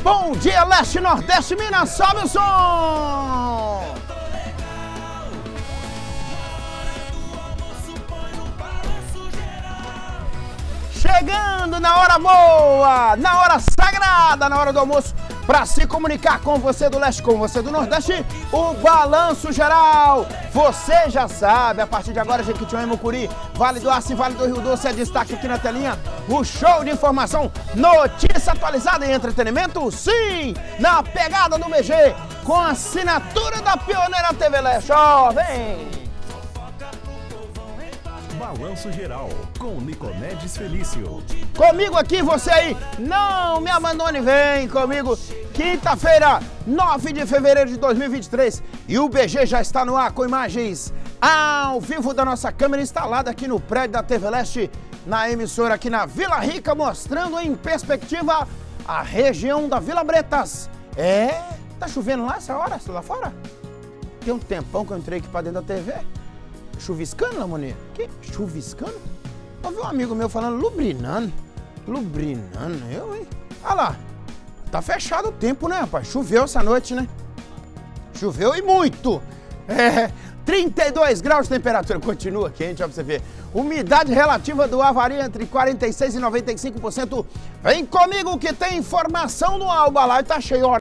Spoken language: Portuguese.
Bom dia, Leste, Nordeste, Minas, sobe o som! Chegando na hora boa, na hora sagrada, na hora do almoço, para se comunicar com você do Leste, com você do Nordeste, o Balanço Geral. Você já sabe, a partir de agora, Jequitinhonha e Mucuri, Vale do Aço e Vale do Rio Doce, é destaque aqui na telinha, o show de informação, notícia atualizada e entretenimento, sim, na pegada do BG, com a assinatura da pioneira TV Leste. Ó, vem! Balanço Geral, com Nicomedes Felício. Comigo aqui, você aí, não me abandone, vem comigo. Quinta-feira, 9 de fevereiro de 2023. E o BG já está no ar com imagens ao vivo da nossa câmera instalada aqui no prédio da TV Leste, na emissora aqui na Vila Rica, mostrando em perspectiva a região da Vila Bretas. Tá chovendo lá essa hora, lá fora? Tem um tempão que eu entrei aqui pra dentro da TV. Chuviscando, Lamoninha? Que? Chuviscando? Eu vi um amigo meu falando lubrinando. Lubrinando, eu, hein? Olha lá. Tá fechado o tempo, né, rapaz? Choveu essa noite, né? Choveu e muito. 32 graus de temperatura. Continua quente, ó, pra você ver. Umidade relativa do ar varia entre 46% e 95%. Vem comigo que tem informação no Alba lá e tá cheio.